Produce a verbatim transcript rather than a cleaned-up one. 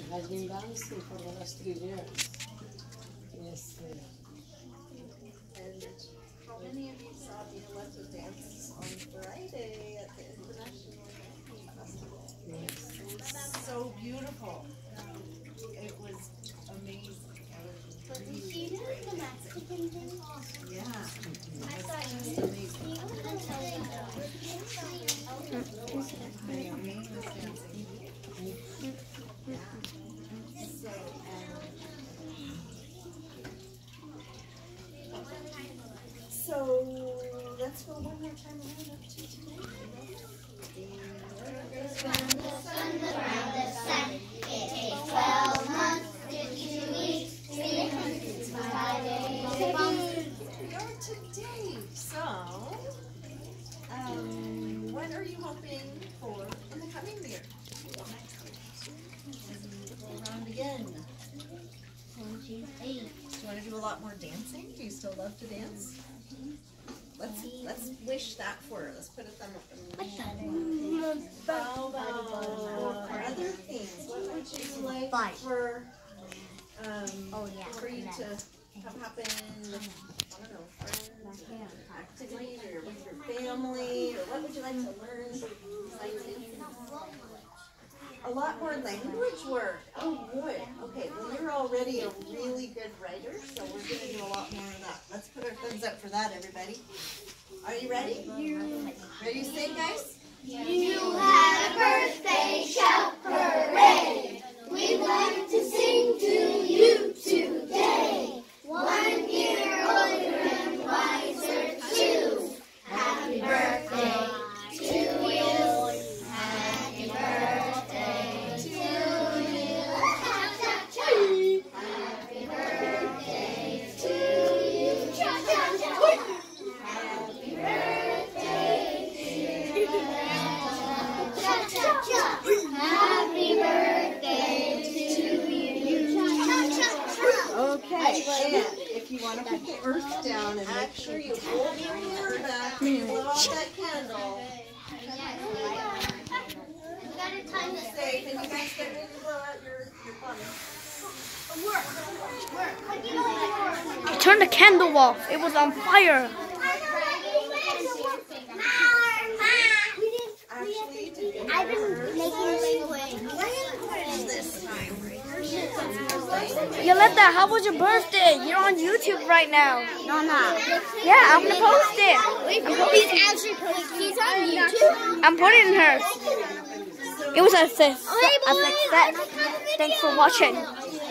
has been dancing for the last three years. Yes. And how many of you saw Violeta dance on Friday at the International Dancing Festival? Yes. It was so beautiful. It was amazing. But did she do the Mexican thing also? Yeah. I thought It you was amazing. Naomi was dancing. Yeah. So, um, so let's go one more time around up to today. Around the sun, around the sun, it takes twelve months, fifty-two weeks, three hundred sixty-five days. We are today. So, um, what are you hoping for in the coming year? Go around again. twenty-eight. Do you want to do a lot more dancing? Do you still love to dance? Let's let's wish that for her. Let's put a thumb up. How about for other things? What would you like Bye. for um Oh, yeah. for you to have happen? I don't know, friends, or activities, or with your family, or what would you like to learn? A lot more language work. Oh, good. Okay, well, you're already a really good writer, so we're going to do a lot more of that. Let's put our thumbs up for that, everybody. Are you ready? Ready to sing, guys? You had a birthday shout parade. We want to sing to you today. One year older and wiser too. Happy birthday to you. Happy birthday to you. Happy birthday to you. Happy birthday, dear Happy birthday to you. Okay, and if you want to put the earth down and make sure you hold your hair back when you blow out that candle. Safe, and you guys get ready to blow out your, your fun. I turned the candle off. It was on fire. Actually, did you I've been making language this time? Violeta, how was your birthday? You're on YouTube right now. No, no. Yeah, I'm gonna post it. He's actually posting. He's on YouTube. I'm putting her. It was a success. A success. Thanks for watching.